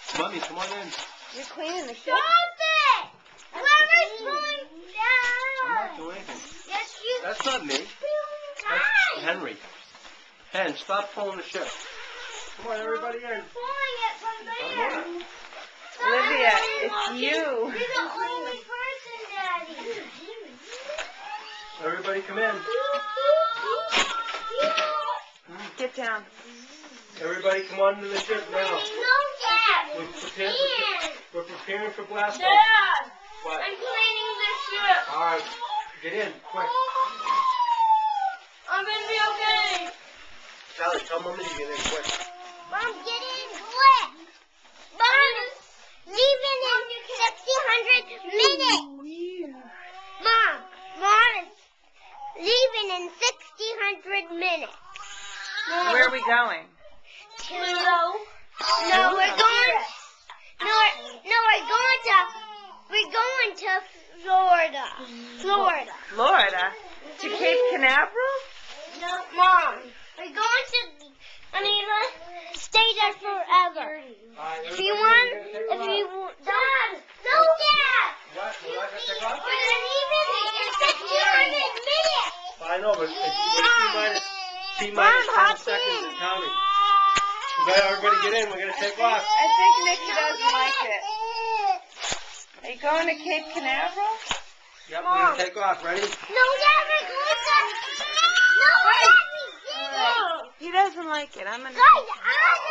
Mommy, come on in. You're cleaning the ship. Stop it! Whoever's pulling I'm not down. doing anything. Yes, you. That's not me. That's Hi. Henry. Hen, stop pulling the ship. Come on, everybody in. Pulling it from there. Olivia, it's Stop. you. You're the only person, Daddy. Everybody come in. Get down. Everybody come on to the ship now. No, Dad. We're preparing for blast off. Dad. What? I'm cleaning the ship. All right, get in, quick. I'm gonna be okay. Sally, tell Mommy to get in, quick. Mom, get in quick. Mom, leaving in 600 minutes. Mom, leaving in 600 minutes. Where are we going? We're going to Florida. Florida? To Cape Canaveral? No, Mom. We're going to stay there forever. If you want, Dad. No, Dad. What? We're not going to take off? We're leaving in 600 minutes. I know, but it's T-minus 10 seconds and counting. You better everybody get in. We're going to take off. I think Nikki doesn't like it. Are you going to Cape Canaveral? Yep, we're going to take off. Ready? No, Dad, we're going to. No, Dad, we didn't. He doesn't like it. I'm gonna. Guys,